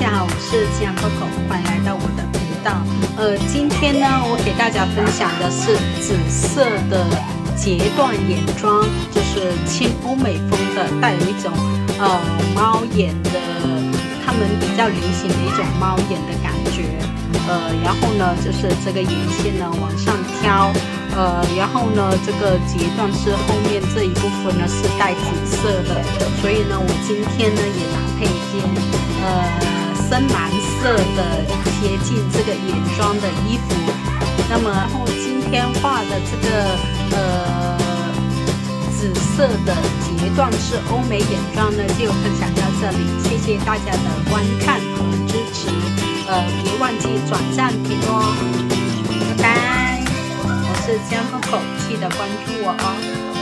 家好，我是吉阳 Coco， 欢迎来到我的频道。今天呢，我给大家分享的是紫色的截断眼妆，就是轻欧美风的，带有一种猫眼的，他们比较流行的一种猫眼的感觉。然后呢，就是这个眼线呢往上挑，然后呢，这个截断是后面这一部分呢是带紫色的，所以呢，我今天呢也搭配一件深蓝色的贴近这个眼妆的衣服。那么，然后今天画的这个紫色的截断式欧美眼妆呢，就分享到这里，谢谢大家的观看和支持。别忘记转赞评哦，拜拜！我是江 Coco， 记得关注我哦。